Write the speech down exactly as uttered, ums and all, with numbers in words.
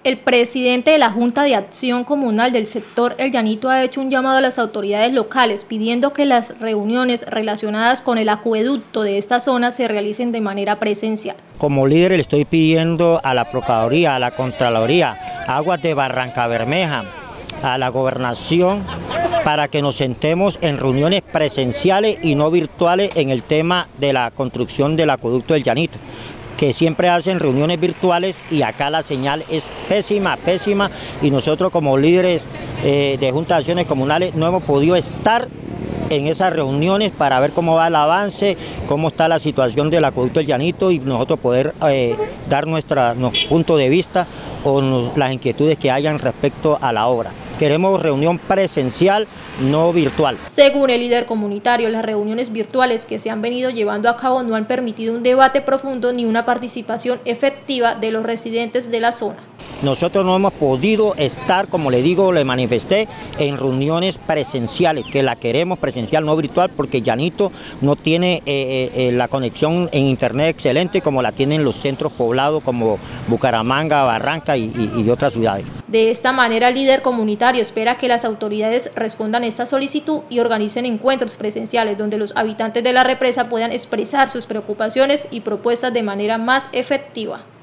El presidente de la Junta de Acción Comunal del sector El Llanito ha hecho un llamado a las autoridades locales pidiendo que las reuniones relacionadas con el acueducto de esta zona se realicen de manera presencial. Como líder le estoy pidiendo a la Procuraduría, a la Contraloría, Aguas de Barrancabermeja, a la Gobernación, para que nos sentemos en reuniones presenciales y no virtuales en el tema de la construcción del acueducto del Llanito, que siempre hacen reuniones virtuales y acá la señal es pésima, pésima, y nosotros como líderes eh, de Junta de Acciones Comunales no hemos podido estar en esas reuniones para ver cómo va el avance, cómo está la situación del acueducto del Llanito y nosotros poder eh, dar nuestra, nuestro punto de vista o nos, las inquietudes que hayan respecto a la obra. Queremos reunión presencial, no virtual. Según el líder comunitario, las reuniones virtuales que se han venido llevando a cabo no han permitido un debate profundo ni una participación efectiva de los residentes de la zona. Nosotros no hemos podido estar, como le digo, le manifesté, en reuniones presenciales, que la queremos presencial, no virtual, porque Llanito no tiene eh, eh, la conexión en internet excelente como la tienen los centros poblados como Bucaramanga, Barranca y, y, y otras ciudades. De esta manera, el líder comunitario espera que las autoridades respondan a esta solicitud y organicen encuentros presenciales donde los habitantes de la represa puedan expresar sus preocupaciones y propuestas de manera más efectiva.